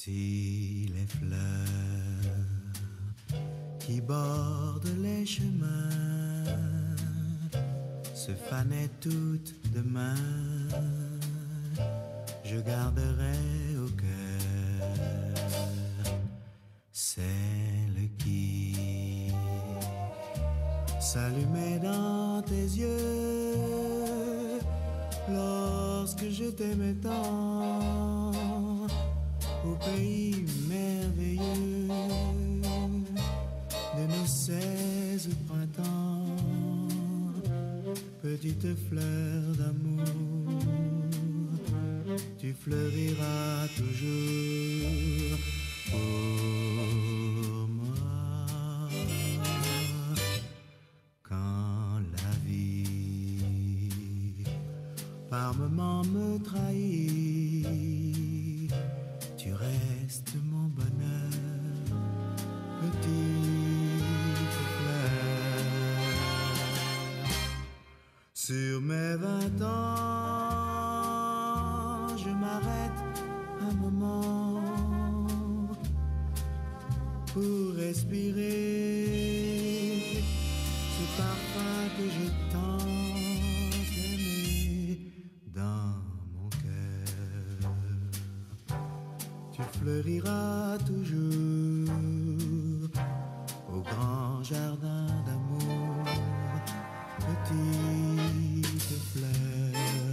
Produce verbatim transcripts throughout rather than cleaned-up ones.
Si les fleurs qui bordent les chemins se fanaient toutes demain, je garderai au cœur celle qui s'allumait dans tes yeux lorsque je t'aimais tant au pays merveilleux de nos seize printemps. Petite fleur d'amour, tu fleuriras toujours pour moi. Quand la vie par moments me trahit, tu restes mon bonheur, petite fleur. Sur mes vingt ans, je m'arrête un moment pour respirer ce parfum que j'ai tant aimé dans mon cœur. Tu fleuriras toujours au grand jardin d'amour, petite fleur.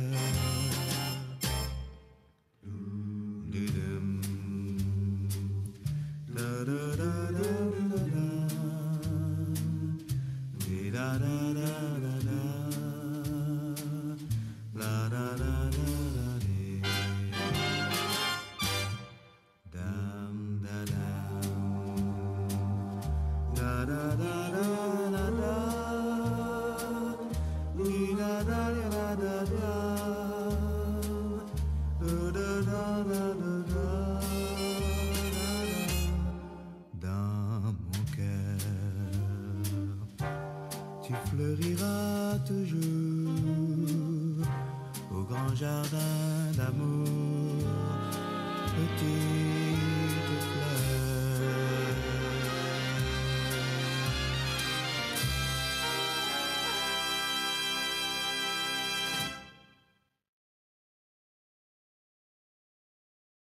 Dans mon cœur, tu fleuriras toujours au grand jardin d'amour.